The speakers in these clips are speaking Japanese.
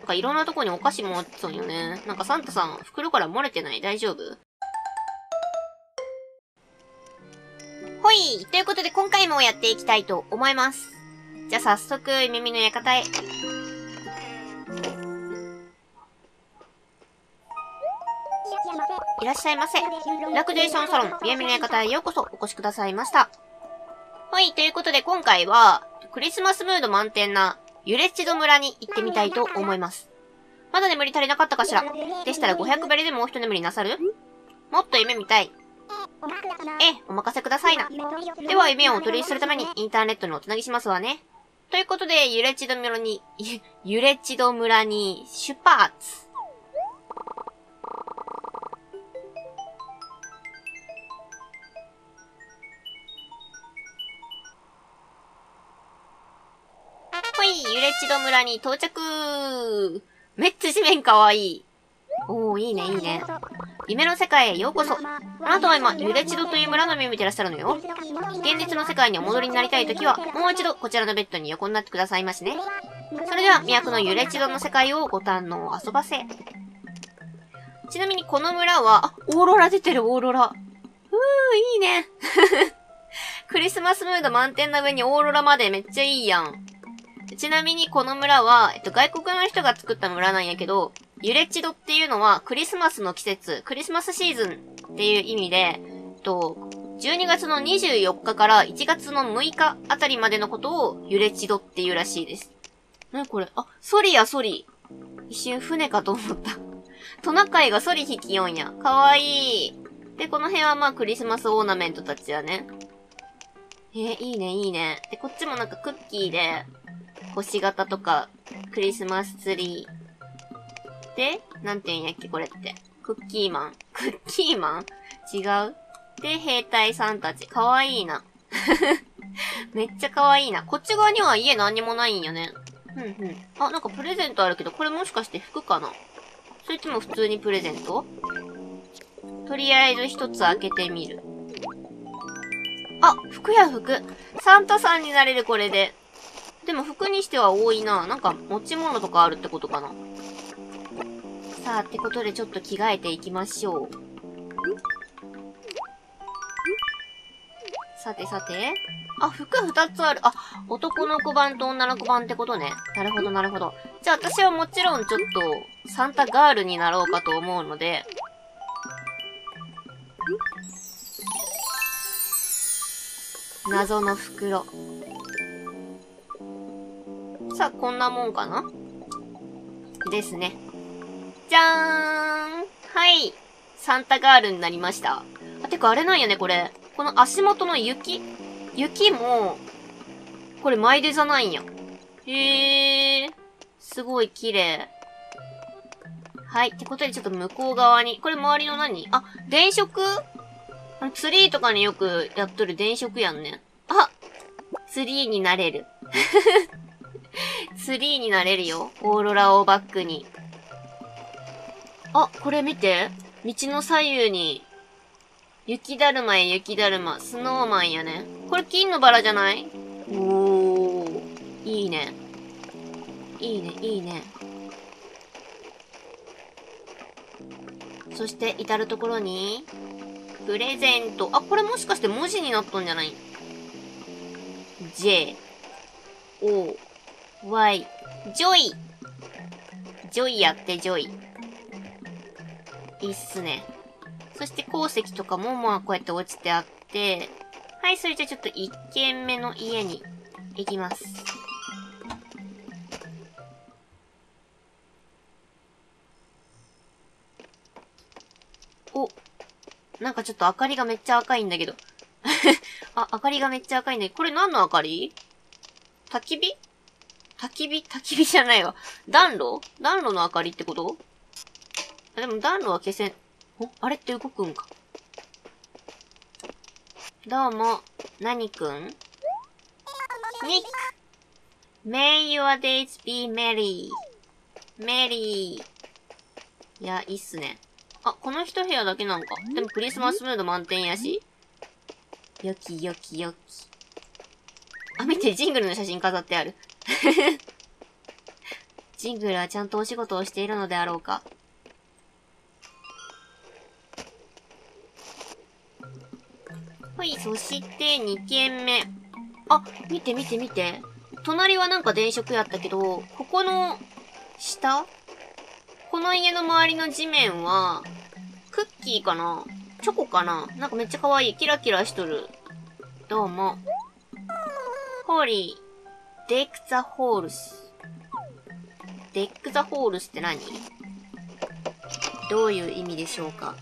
かいろんなとこにお菓子持ってそうよね。なんかサンタさん、袋から漏れてない？大丈夫？ほい！ということで今回もやっていきたいと思います。じゃあ早速、耳の館へ。いらっしゃいませ。リラクゼーションサロン、耳の館へようこそお越しくださいました。はい、ということで今回は、クリスマスムード満点な、ユレッチド村に行ってみたいと思います。まだ眠り足りなかったかしら？でしたら500ベリでもう一眠りなさる？もっと夢見たい？お任せくださいな。では夢をお取りするためにインターネットにおつなぎしますわね。ということで、ユレッチド村に出発。ほい、ユレッチド村に到着。めっちゃ地面かわいい。おー、いいね、いいね。夢の世界へようこそ。あなたは今、ユレチドという村の夢を見てらっしゃるのよ。現実の世界にお戻りになりたいときは、もう一度こちらのベッドに横になってくださいましね。それでは、都のユレチドの世界をご堪能遊ばせ。ちなみにこの村は、オーロラ出てる、オーロラ。いいね。クリスマスムード満点な上にオーロラまでめっちゃいいやん。ちなみにこの村は、外国の人が作った村なんやけど、ユレッチドっていうのはクリスマスの季節、クリスマスシーズンっていう意味で、12月の24日から1月の6日あたりまでのことをユレッチドっていうらしいです。なにこれ？あ、ソリやソリ。一瞬船かと思った。トナカイがソリ引きよんや。かわいい。で、この辺はまあクリスマスオーナメントたちやね。いいね、いいね。で、こっちもなんかクッキーで、星型とか、クリスマスツリー。で、なんて言うんやっけ、これって。クッキーマン違う？で、兵隊さんたち。かわいいな。めっちゃかわいいな。こっち側には家何にもないんよね。あ、なんかプレゼントあるけど、これもしかして服かな？それとも普通にプレゼント？とりあえず一つ開けてみる。あ、服や服。サンタさんになれる、これで。でも服にしては多いな。なんか持ち物とかあるってことかな。さあ、ってことでちょっと着替えていきましょう。さてさて。あ、服2つある。あ、男の子版と女の子版ってことね。なるほど、なるほど。じゃあ私はもちろんちょっと、サンタガールになろうかと思うので。謎の袋。さあ、こんなもんかな？ですね。じゃーん！はい。サンタガールになりました。あ、てかあれなんやね、これ。この足元の雪も、これマイデザなんや。へー。すごい綺麗。はい。ってことでちょっと向こう側に。これ周りの何？あ、電飾？ツリーとかによくやっとる電飾やんね。あ！ツリーになれる。ツリーになれるよ。オーロラをバックに。あ、これ見て。道の左右に、雪だるまや雪だるま、スノーマンやね。これ金のバラじゃない？おー。いいね。いいね、いいね。そして、至るところに、プレゼント。あ、これもしかして文字になっとんじゃない？ J、O、Y、ジョイ。ジョイやって、ジョイ。いいっすね。そして鉱石とかもまあこうやって落ちてあって、はい、それじゃちょっと1軒目の家に行きます。お、なんかちょっと明かりがめっちゃ赤いんだけど。あ、明かりがめっちゃ赤いんだけど、これ何の明かり？焚き火じゃないわ。暖炉の明かりってこと？あ、でも暖炉は消せん。あれって動くんか。どうも、何くん？ニック !May your days be merry. メリー。いや、いいっすね。あ、この一部屋だけなんか。でもクリスマスムード満点やし。よきよきよき。あ、見て、ジングルの写真飾ってある。 ジングルはちゃんとお仕事をしているのであろうか。はい、そして2軒目。あ、見て見て見て。隣はなんか電飾やったけど、ここの下？この家の周りの地面は、クッキーかな？チョコかな？なんかめっちゃ可愛い。キラキラしとる。どうも。ホーリー、デックザホールス。デックザホールスって何？どういう意味でしょうか？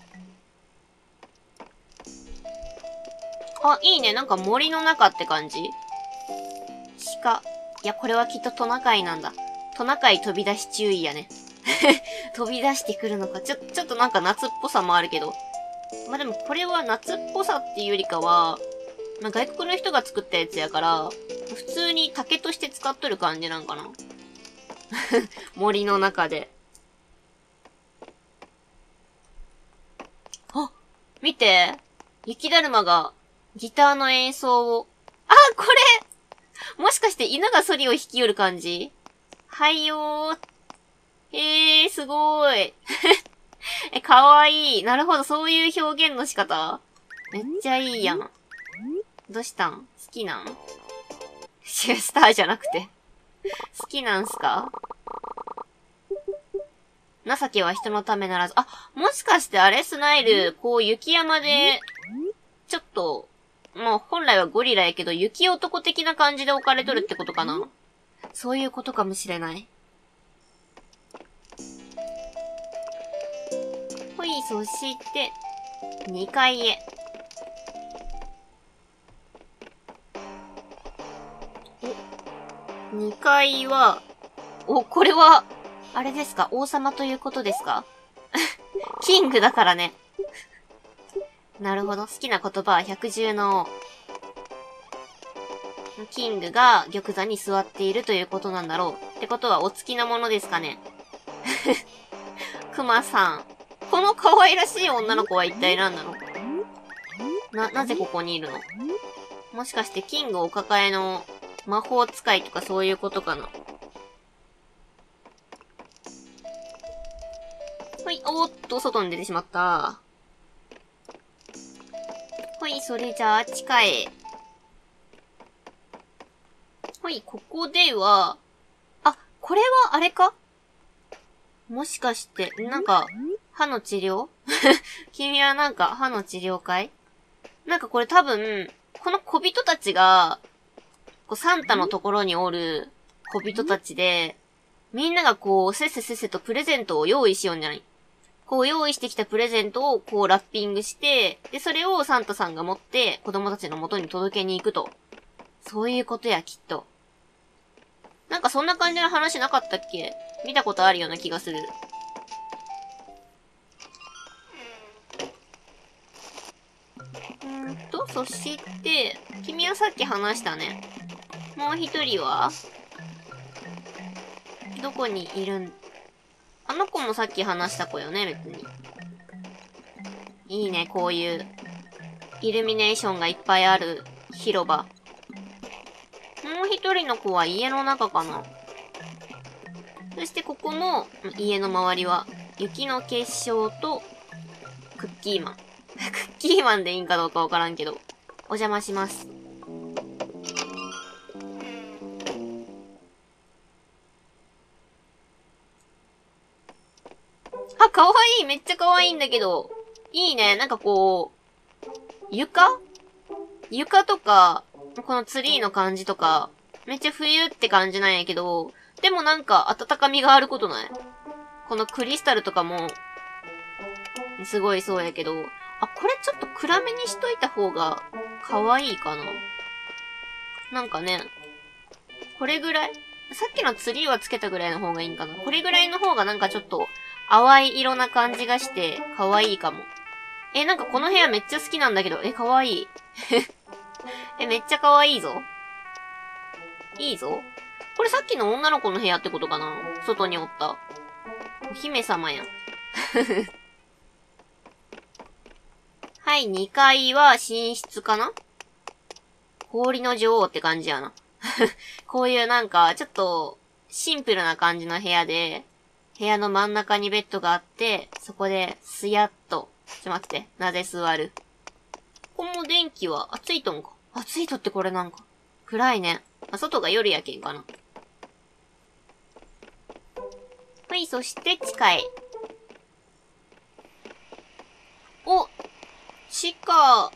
あ、いいね。なんか森の中って感じ？鹿。いや、これはきっとトナカイなんだ。トナカイ飛び出し注意やね。飛び出してくるのか。ちょっとなんか夏っぽさもあるけど。まあ、でもこれは夏っぽさっていうよりかは、まあ、外国の人が作ったやつやから、普通に竹として使っとる感じなんかな。森の中で。あ、見て。雪だるまがギターの演奏を。あ、これもしかして犬がソリを弾き寄る感じ？はいよー。すごーい。かわいい。なるほど、そういう表現の仕方。めっちゃいいやん。どうしたん？好きなん？スターじゃなくて。好きなんすか？情けは人のためならず。あ、もしかしてあれスナイル、こう雪山で、ちょっと、もう本来はゴリラやけど雪男的な感じで置かれとるってことかな？そういうことかもしれない。ほい、そして、2階へ。2階は、これは、あれですか？王様ということですか？キングだからね。なるほど。好きな言葉は百獣の王。キングが玉座に座っているということなんだろう。ってことはお付きなものですかね。クマさん。この可愛らしい女の子は一体何なの？なぜここにいるの？もしかしてキングお抱えの魔法使いとかそういうことかな？はい、おーっと、外に出てしまった。はい、それじゃあ、地下へ。はい、ここでは、あ、これはあれか？もしかして、なんか、歯の治療？君はなんか歯の治療会？なんかこれ多分、この小人たちが、こうサンタのところにおる小人たちで、みんながこう、せっせせっせとプレゼントを用意しようんじゃない？こう用意してきたプレゼントをこうラッピングして、で、それをサンタさんが持って子供たちの元に届けに行くと。そういうことや、きっと。なんかそんな感じの話なかったっけ？見たことあるような気がする。そして、君はさっき話したね。もう一人はどこにいるん？あの子もさっき話した子よね、別に。いいね、こういう、イルミネーションがいっぱいある広場。もう一人の子は家の中かな。そしてここの家の周りは、雪の結晶と、クッキーマン。クッキーマンでいいんかどうかわからんけど。お邪魔します。あ、かわいい。めっちゃかわいいんだけど。いいね。なんかこう、床とか、このツリーの感じとか、めっちゃ冬って感じなんやけど、でもなんか温かみがあることない？このクリスタルとかも、すごいそうやけど、あ、これちょっと暗めにしといた方が、可愛いかな？なんかね、これぐらい？さっきのツリーはつけたぐらいの方がいいんかな？これぐらいの方がなんかちょっと、淡い色な感じがして、可愛いかも。なんかこの部屋めっちゃ好きなんだけど、可愛い。めっちゃ可愛いぞ。いいぞ。これさっきの女の子の部屋ってことかな？外におった。お姫様やん。はい、2階は寝室かな？氷の女王って感じやな。こういうなんか、ちょっと、 シンプルな感じの部屋で、部屋の真ん中にベッドがあって、そこですやっと、待って、なぜ座る。ここも電気は暑いとんか。暑いとってこれなんか。暗いね。外が夜やけんかな。はい、そして地下へ。お、地下。お、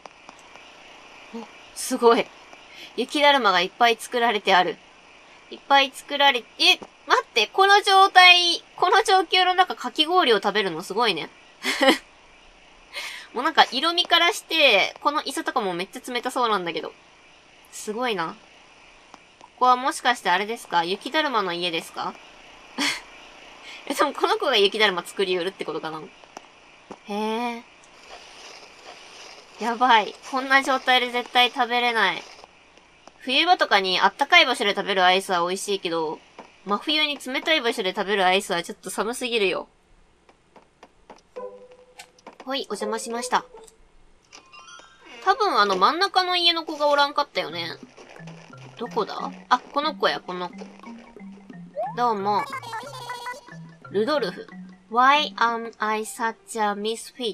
すごい。雪だるまがいっぱい作られてある。いっぱい作られ、待って、この状態、この状況の中かき氷を食べるのすごいね。もうなんか色味からして、この椅子とかもめっちゃ冷たそうなんだけど。すごいな。ここはもしかしてあれですか？雪だるまの家ですか？でもこの子が雪だるま作りうるってことかな？へえ。やばい。こんな状態で絶対食べれない。冬場とかにあったかい場所で食べるアイスは美味しいけど、真冬に冷たい場所で食べるアイスはちょっと寒すぎるよ。はい、お邪魔しました。多分真ん中の家の子がおらんかったよね。どこだ？あ、この子や、この子。どうも。ルドルフ。Why am I such a misfit?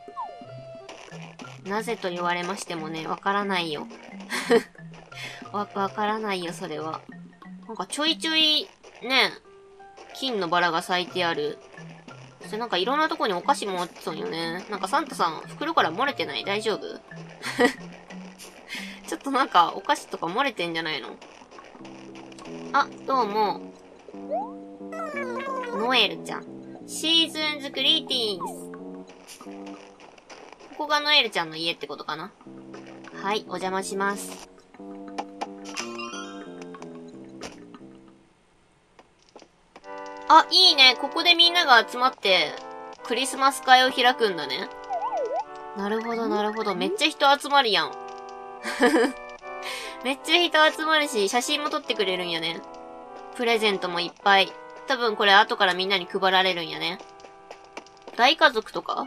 なぜと言われましてもね、わからないよ。わからないよ、それは。なんかちょいちょい、ね、金のバラが咲いてある。それなんかいろんなとこにお菓子持ってたんよね。なんかサンタさん、袋から漏れてない？大丈夫？ちょっとなんかお菓子とか漏れてんじゃないの？あ、どうも。ノエルちゃん。シーズンズグリーティンス。ここがノエルちゃんの家ってことかな？はい、お邪魔します。あ、いいね。ここでみんなが集まって、クリスマス会を開くんだね。なるほど、なるほど。めっちゃ人集まるやん。めっちゃ人集まるし、写真も撮ってくれるんやね。プレゼントもいっぱい。多分これ後からみんなに配られるんやね。大家族とか？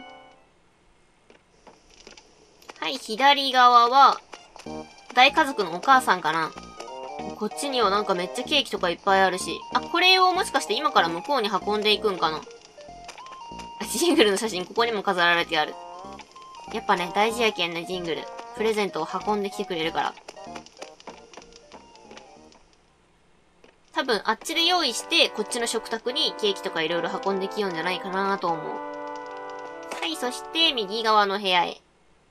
はい、左側は、大家族のお母さんかな。こっちにはなんかめっちゃケーキとかいっぱいあるし。あ、これをもしかして今から向こうに運んでいくんかな。ジングルの写真ここにも飾られてある。やっぱね、大事やけんね、ジングル。プレゼントを運んできてくれるから。多分あっちで用意して、こっちの食卓にケーキとかいろいろ運んできようんじゃないかなと思う。はい、そして右側の部屋へ。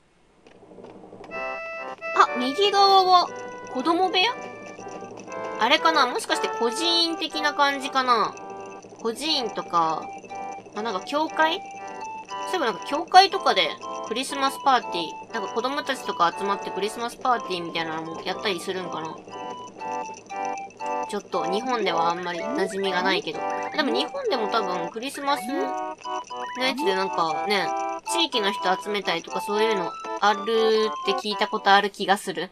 あ、右側は子供部屋？あれかな？もしかして孤児院的な感じかな？孤児院とか、なんか教会？そういえばなんか教会とかでクリスマスパーティー、なんか子供たちとか集まってクリスマスパーティーみたいなのもやったりするんかな？ちょっと日本ではあんまり馴染みがないけど。でも日本でも多分クリスマスのやつでなんかね、地域の人集めたりとかそういうのあるって聞いたことある気がする。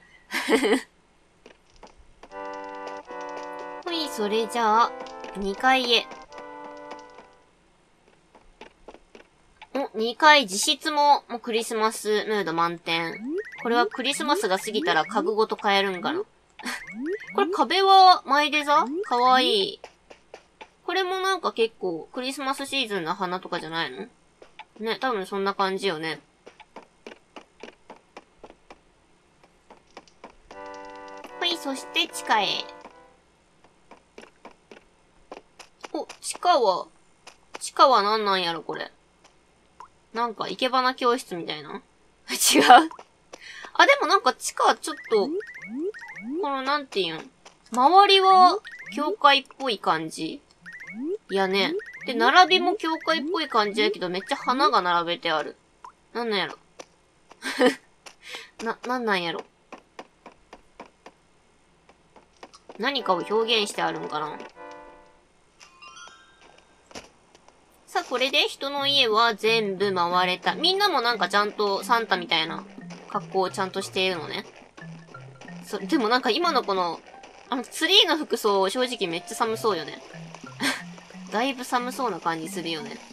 はい、それじゃあ、2階へ。2階自室もクリスマスムード満点。これはクリスマスが過ぎたら家具ごと変えるんかな。これ壁はマイデザ？かわいい。これもなんか結構クリスマスシーズンの花とかじゃないの？ね、多分そんな感じよね。はい、そして地下へ。お、地下は何なんやろこれ。なんか生け花教室みたいな？違う。あ、でもなんか地下ちょっと、このなんていうん。周りは教会っぽい感じ？いやね。で、並びも教会っぽい感じやけどめっちゃ花が並べてある。なんなんやろ。なんなんやろ。何かを表現してあるんかな。さあ、これで人の家は全部回れた。みんなもなんかちゃんとサンタみたいな格好をちゃんとしているのね。でもなんか今のこの、ツリーの服装正直めっちゃ寒そうよね。だいぶ寒そうな感じするよね。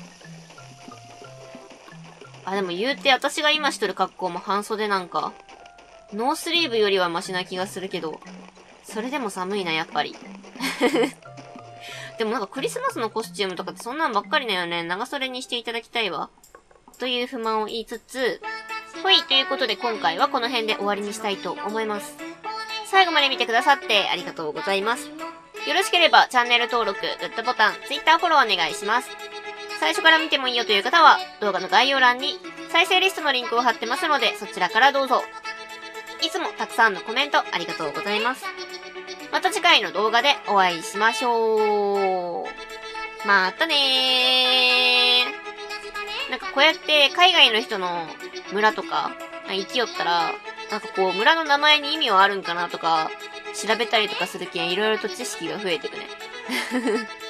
あ、でも言うて私が今しとる格好も半袖なんか、ノースリーブよりはマシな気がするけど、それでも寒いな、やっぱり。 でもなんかクリスマスのコスチュームとかってそんなんばっかりだよね。長袖にしていただきたいわ。という不満を言いつつ、ほい、ということで今回はこの辺で終わりにしたいと思います。最後まで見てくださってありがとうございます。よろしければチャンネル登録、グッドボタン、Twitter フォローお願いします。最初から見てもいいよという方は動画の概要欄に再生リストのリンクを貼ってますのでそちらからどうぞ。いつもたくさんのコメントありがとうございます。また次回の動画でお会いしましょう。またねー。なんかこうやって海外の人の村とか行きよったら、なんかこう村の名前に意味はあるんかなとか調べたりとかするけんいろいろと知識が増えてくね。